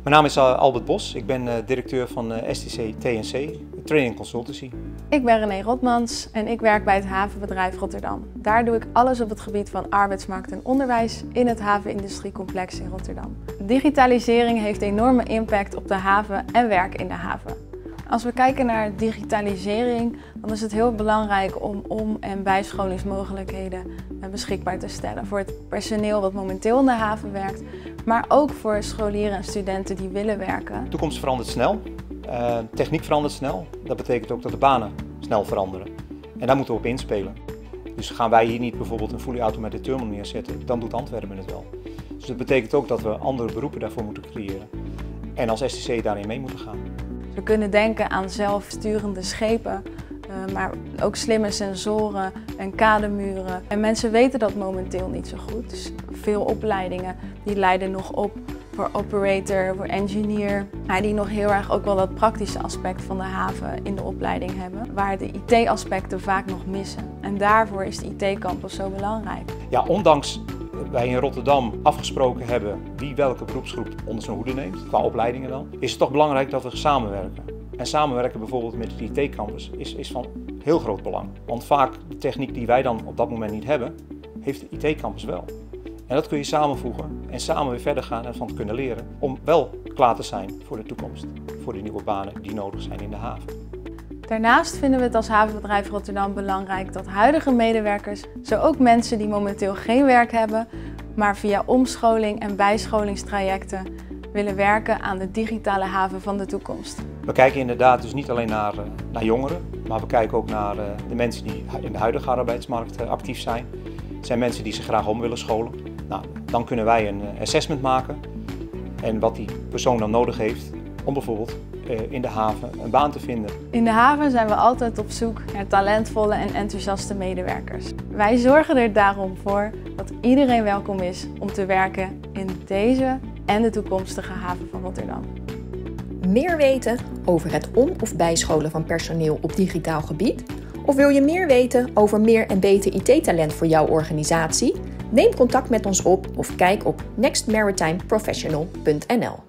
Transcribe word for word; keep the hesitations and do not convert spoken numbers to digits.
Mijn naam is Albert Bos, ik ben directeur van S T C T N C, Training Consultancy. Ik ben René Rotmans en ik werk bij het havenbedrijf Rotterdam. Daar doe ik alles op het gebied van arbeidsmarkt en onderwijs in het havenindustriecomplex in Rotterdam. Digitalisering heeft enorme impact op de haven en werk in de haven. Als we kijken naar digitalisering, dan is het heel belangrijk om om- en bijscholingsmogelijkheden beschikbaar te stellen voor het personeel wat momenteel in de haven werkt, maar ook voor scholieren en studenten die willen werken. De toekomst verandert snel, uh, techniek verandert snel. Dat betekent ook dat de banen snel veranderen. En daar moeten we op inspelen. Dus gaan wij hier niet bijvoorbeeld een fully automated terminal neerzetten, dan doet Antwerpen het wel. Dus dat betekent ook dat we andere beroepen daarvoor moeten creëren. En als S T C daarin mee moeten gaan. We kunnen denken aan zelfsturende schepen, uh, maar ook slimme sensoren en kademuren. En mensen weten dat momenteel niet zo goed. Dus veel opleidingen die leiden nog op voor operator, voor engineer. Maar die nog heel erg ook wel dat praktische aspect van de haven in de opleiding hebben. Waar de I T-aspecten vaak nog missen. En daarvoor is de I T-campus zo belangrijk. Ja, ondanks wij in Rotterdam afgesproken hebben wie welke beroepsgroep onder zijn hoede neemt, qua opleidingen dan, is het toch belangrijk dat we samenwerken. En samenwerken bijvoorbeeld met de I T-campus is, is van heel groot belang. Want vaak de techniek die wij dan op dat moment niet hebben, heeft de I T-campus wel. En dat kun je samenvoegen en samen weer verder gaan en van te kunnen leren om wel klaar te zijn voor de toekomst, voor de nieuwe banen die nodig zijn in de haven. Daarnaast vinden we het als havenbedrijf Rotterdam belangrijk dat huidige medewerkers, zo ook mensen die momenteel geen werk hebben, maar via omscholing en bijscholingstrajecten willen werken aan de digitale haven van de toekomst. We kijken inderdaad dus niet alleen naar, naar jongeren, maar we kijken ook naar de mensen die in de huidige arbeidsmarkt actief zijn. Het zijn mensen die zich graag om willen scholen. Nou, dan kunnen wij een assessment maken en wat die persoon dan nodig heeft om bijvoorbeeld in de haven een baan te vinden. In de haven zijn we altijd op zoek naar talentvolle en enthousiaste medewerkers. Wij zorgen er daarom voor dat iedereen welkom is om te werken in deze en de toekomstige haven van Rotterdam. Meer weten over het om- of bijscholen van personeel op digitaal gebied? Of wil je meer weten over meer en beter I T-talent voor jouw organisatie? Neem contact met ons op of kijk op next maritime professional punt n l.